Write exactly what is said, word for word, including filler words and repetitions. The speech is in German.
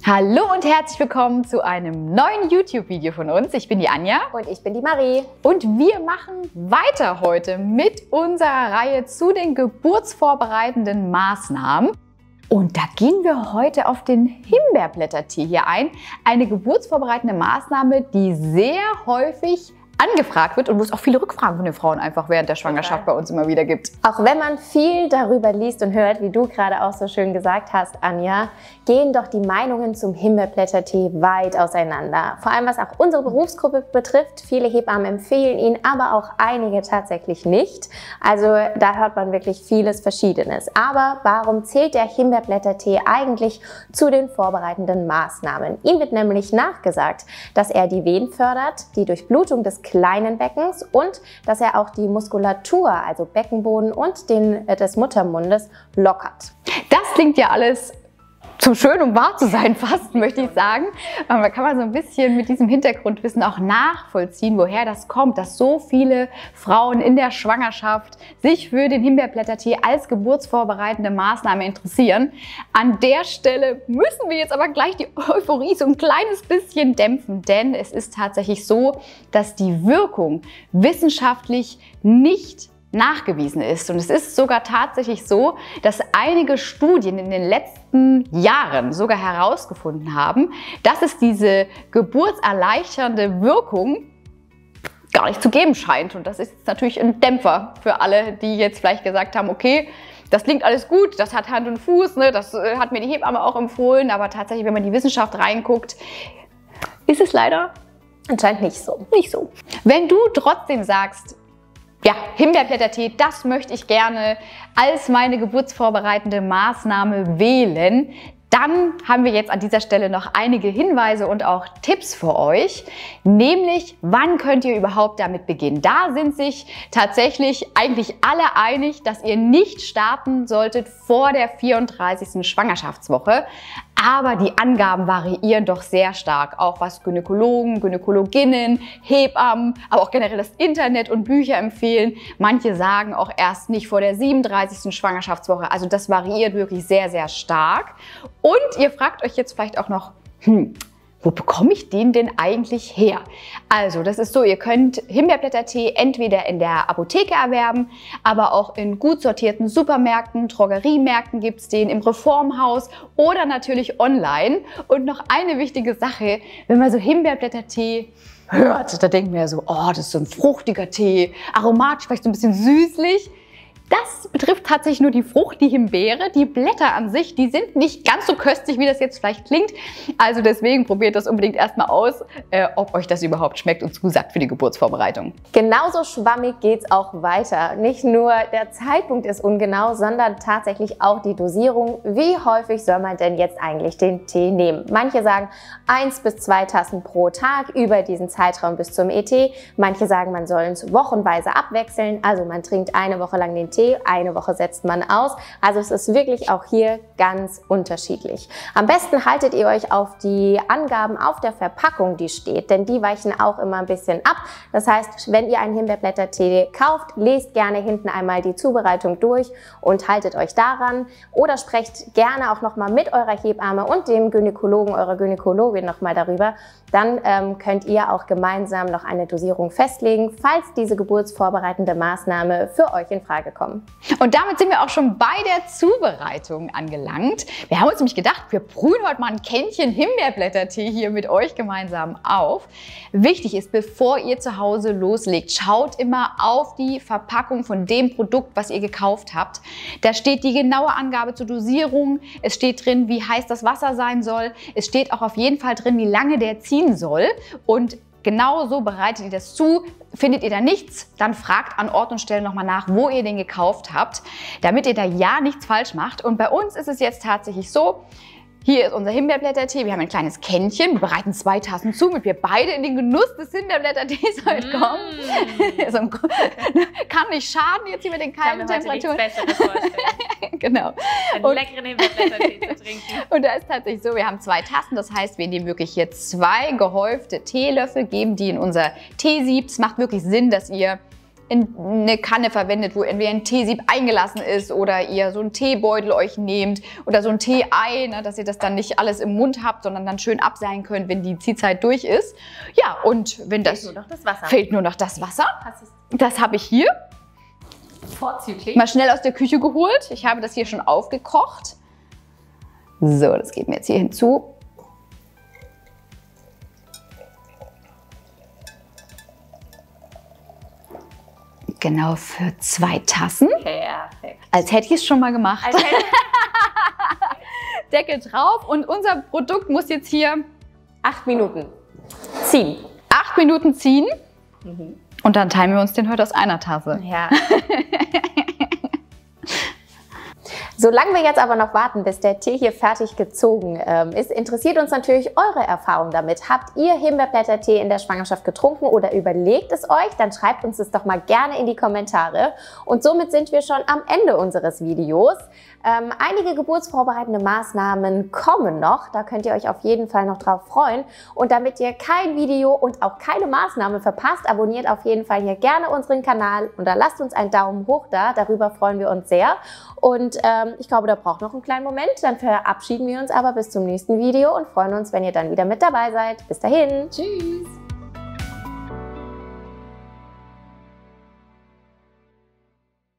Hallo und herzlich willkommen zu einem neuen YouTube-Video von uns. Ich bin die Anja. Und ich bin die Marie. Und wir machen weiter heute mit unserer Reihe zu den geburtsvorbereitenden Maßnahmen. Und da gehen wir heute auf den Himbeerblättertee hier ein. Eine geburtsvorbereitende Maßnahme, die sehr häufig angefragt wird und wo es auch viele Rückfragen von den Frauen einfach während der Schwangerschaft bei uns immer wieder gibt. Auch wenn man viel darüber liest und hört, wie du gerade auch so schön gesagt hast, Anja, gehen doch die Meinungen zum Himbeerblättertee weit auseinander. Vor allem was auch unsere Berufsgruppe betrifft. Viele Hebammen empfehlen ihn, aber auch einige tatsächlich nicht. Also da hört man wirklich vieles Verschiedenes. Aber warum zählt der Himbeerblättertee eigentlich zu den vorbereitenden Maßnahmen? Ihm wird nämlich nachgesagt, dass er die Wehen fördert, die Durchblutung des kleinen Beckens und dass er auch die Muskulatur, also Beckenboden und den äh, des Muttermundes lockert. Das klingt ja alles zu schön, um wahr zu sein, fast, möchte ich sagen. Aber da kann man so ein bisschen mit diesem Hintergrundwissen auch nachvollziehen, woher das kommt, dass so viele Frauen in der Schwangerschaft sich für den Himbeerblättertee als geburtsvorbereitende Maßnahme interessieren. An der Stelle müssen wir jetzt aber gleich die Euphorie so ein kleines bisschen dämpfen, denn es ist tatsächlich so, dass die Wirkung wissenschaftlich nicht nachgewiesen ist. Und es ist sogar tatsächlich so, dass einige Studien in den letzten Jahren sogar herausgefunden haben, dass es diese geburtserleichternde Wirkung gar nicht zu geben scheint. Und das ist jetzt natürlich ein Dämpfer für alle, die jetzt vielleicht gesagt haben, okay, das klingt alles gut, das hat Hand und Fuß, ne? Das hat mir die Hebamme auch empfohlen, aber tatsächlich, wenn man in die Wissenschaft reinguckt, ist es leider anscheinend nicht so. Nicht so. Wenn du trotzdem sagst, ja, Himbeerblättertee, das möchte ich gerne als meine geburtsvorbereitende Maßnahme wählen. Dann haben wir jetzt an dieser Stelle noch einige Hinweise und auch Tipps für euch, nämlich wann könnt ihr überhaupt damit beginnen. Da sind sich tatsächlich eigentlich alle einig, dass ihr nicht starten solltet vor der vierunddreißigsten Schwangerschaftswoche. Aber die Angaben variieren doch sehr stark, auch was Gynäkologen, Gynäkologinnen, Hebammen, aber auch generell das Internet und Bücher empfehlen. Manche sagen auch erst nicht vor der siebenunddreißigsten Schwangerschaftswoche. Also das variiert wirklich sehr, sehr stark. Und ihr fragt euch jetzt vielleicht auch noch, hm, wo bekomme ich den denn eigentlich her? Also das ist so, ihr könnt Himbeerblättertee entweder in der Apotheke erwerben, aber auch in gut sortierten Supermärkten, Drogeriemärkten gibt es den, im Reformhaus oder natürlich online. Und noch eine wichtige Sache, wenn man so Himbeerblättertee hört, da denkt man ja so, oh, das ist so ein fruchtiger Tee, aromatisch, vielleicht so ein bisschen süßlich. Das betrifft tatsächlich nur die Frucht, die Himbeere. Die Blätter an sich, die sind nicht ganz so köstlich, wie das jetzt vielleicht klingt. Also deswegen probiert das unbedingt erstmal aus, äh, ob euch das überhaupt schmeckt und zusagt für die Geburtsvorbereitung. Genauso schwammig geht es auch weiter. Nicht nur der Zeitpunkt ist ungenau, sondern tatsächlich auch die Dosierung. Wie häufig soll man denn jetzt eigentlich den Tee nehmen? Manche sagen eins bis zwei Tassen pro Tag über diesen Zeitraum bis zum E T. Manche sagen, man soll es wochenweise abwechseln. Also man trinkt eine Woche lang den Tee. Eine Woche setzt man aus. Also es ist wirklich auch hier ganz unterschiedlich. Am besten haltet ihr euch auf die Angaben auf der Verpackung, die steht, denn die weichen auch immer ein bisschen ab. Das heißt, wenn ihr einen Himbeerblättertee kauft, lest gerne hinten einmal die Zubereitung durch und haltet euch daran oder sprecht gerne auch nochmal mit eurer Hebamme und dem Gynäkologen, eurer Gynäkologin nochmal darüber. Dann ähm, könnt ihr auch gemeinsam noch eine Dosierung festlegen, falls diese geburtsvorbereitende Maßnahme für euch in Frage kommt. Und damit sind wir auch schon bei der Zubereitung angelangt. Wir haben uns nämlich gedacht, wir brühen heute mal ein Kännchen Himbeerblättertee hier mit euch gemeinsam auf. Wichtig ist, bevor ihr zu Hause loslegt, schaut immer auf die Verpackung von dem Produkt, was ihr gekauft habt. Da steht die genaue Angabe zur Dosierung. Es steht drin, wie heiß das Wasser sein soll. Es steht auch auf jeden Fall drin, wie lange der ziehen soll. Und genau so bereitet ihr das zu. Findet ihr da nichts, dann fragt an Ort und Stelle nochmal nach, wo ihr den gekauft habt, damit ihr da ja nichts falsch macht. Und bei uns ist es jetzt tatsächlich so, hier ist unser Himbeerblättertee. Wir haben ein kleines Kännchen. Wir bereiten zwei Tassen zu, damit wir beide in den Genuss des Himbeerblättertees heute mm. kommen. So ein, kann nicht schaden jetzt hier mit den kalten Temperaturen. Ich kann mir heute nichts Besseres vorstellen. Genau. Einen und, leckeren Himbeerblättertee zu trinken. Und da ist tatsächlich so, wir haben zwei Tassen. Das heißt, wir nehmen wirklich hier zwei gehäufte Teelöffel, geben die in unser Teesieb. Es macht wirklich Sinn, dass ihr in eine Kanne verwendet, wo entweder ein Teesieb eingelassen ist oder ihr so einen Teebeutel euch nehmt oder so ein Tee-Ei, ne, dass ihr das dann nicht alles im Mund habt, sondern dann schön abseilen könnt, wenn die Ziehzeit durch ist. Ja, und wenn das, fehlt nur noch das Wasser. Fehlt nur noch das Wasser. Das habe ich hier. Vorzüglich. Mal schnell aus der Küche geholt. Ich habe das hier schon aufgekocht. So, das geben wir jetzt hier hinzu. Genau, für zwei Tassen. Perfekt. Als hätte ich es schon mal gemacht. Als hätte Deckel drauf und unser Produkt muss jetzt hier acht Minuten ziehen. Acht Minuten ziehen Mhm. und dann teilen wir uns den heute aus einer Tasse. Ja. Solange wir jetzt aber noch warten, bis der Tee hier fertig gezogen ähm, ist, interessiert uns natürlich eure Erfahrung damit. Habt ihr Himbeerblättertee in der Schwangerschaft getrunken oder überlegt es euch? Dann schreibt uns das doch mal gerne in die Kommentare. Und somit sind wir schon am Ende unseres Videos. Ähm, einige geburtsvorbereitende Maßnahmen kommen noch. Da könnt ihr euch auf jeden Fall noch drauf freuen. Und damit ihr kein Video und auch keine Maßnahme verpasst, abonniert auf jeden Fall hier gerne unseren Kanal und da lasst uns einen Daumen hoch da. Darüber freuen wir uns sehr. Und ähm, ich glaube, da braucht noch einen kleinen Moment. Dann verabschieden wir uns aber bis zum nächsten Video und freuen uns, wenn ihr dann wieder mit dabei seid. Bis dahin. Tschüss.